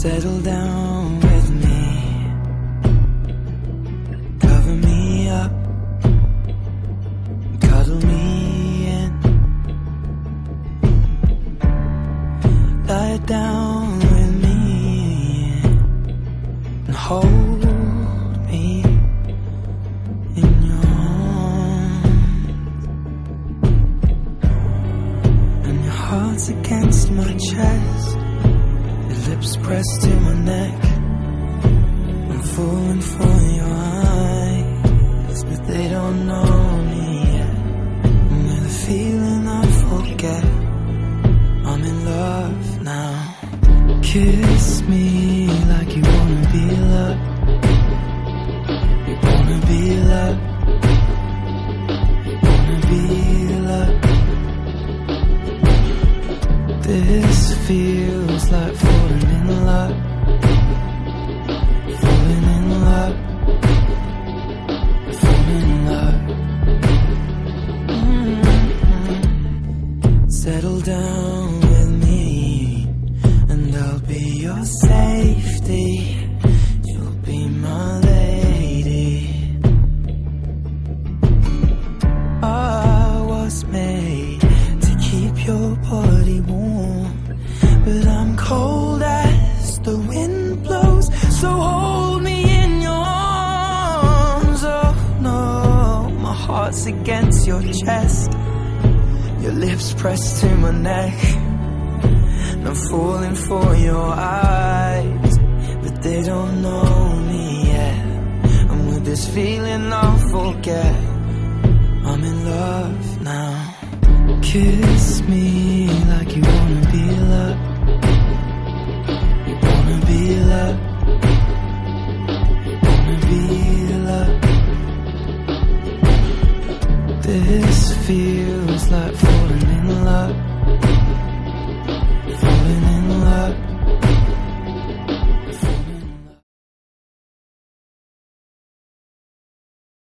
Settle down with me, cover me up, cuddle me in, lie down with me and hold me in your arms. And your heart's against my chest, lips pressed to my neck. I'm falling for your eyes, but they don't know me yet. And with a feeling I forget, I'm in love now. Kiss me like you wanna be loved. You wanna be loved. You wanna be loved. This feels like falling in love. Falling in love. Falling in love. Settle down with me, and I'll be your safety. You'll be my lady. I was made to keep your body warm, but I'm cold as the wind blows, so hold me in your arms. Oh no, my heart's against your chest, your lips pressed to my neck. I'm falling for your eyes, but they don't know me yet. And with this feeling I'll forget, I'm in love now. Kiss me like you wanna be loved. You wanna be loved. You wanna be loved. This feels like falling in love.